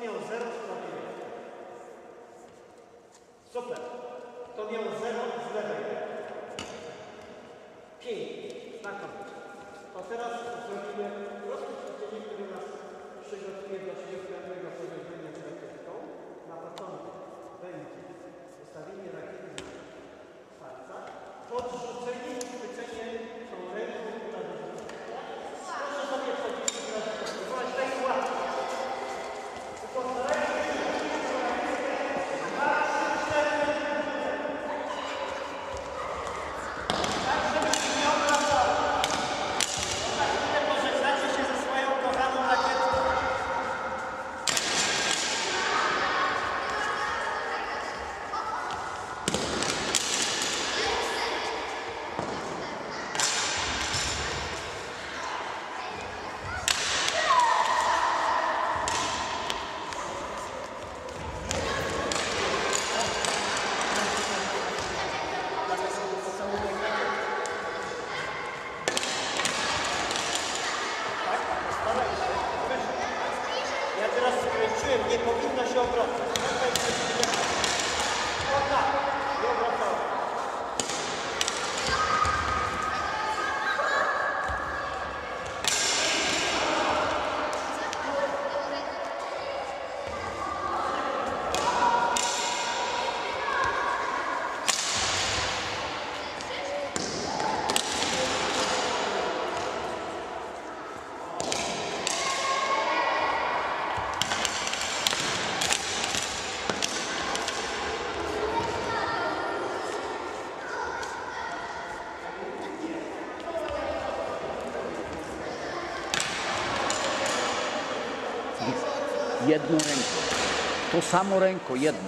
miał 0, zrobił 1. Super. Kto miał 0 z lewej. 5. Znakomicie. To teraz zrobimy proste ćwiczenie, które nas przygotuje do świetnego podejrzenia z rakietką. Na początku będzie ustawienie rakiety z palca, podrzucenie i chwycenie tą ręką, która wyrzuca. Proszę sobie powiedzieć, teraz spróbować tak łatwo. Postarajcie się wyrzucić rakietę 2, 3, 4 tak, żeby się nie obracała. Za chwilę pożegnacie się ze swoją kochaną rakietką. Ja teraz skręciłem, nie powinno się obracać. O tak, nie obracało. Jedną ręką. To samo ręką, jedną.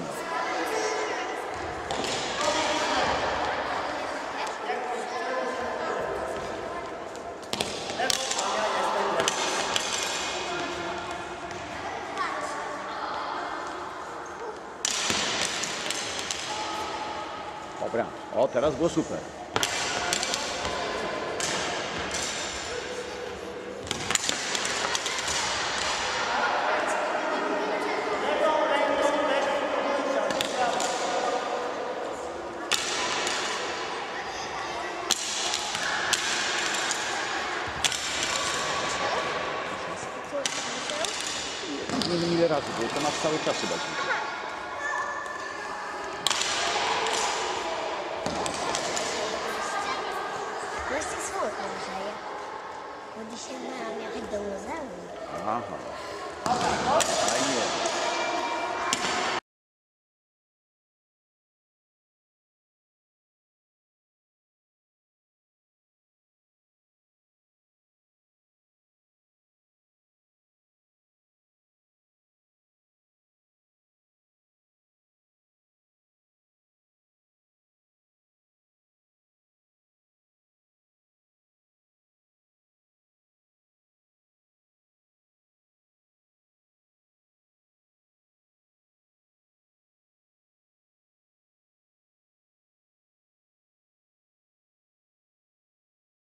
Dobra, o teraz było super. Nie wiem ile razy było, to masz cały czas chyba. Właśnie słodko grzeje. Bo dzisiaj miałam jechać do muzeum. Aha. Fajnie.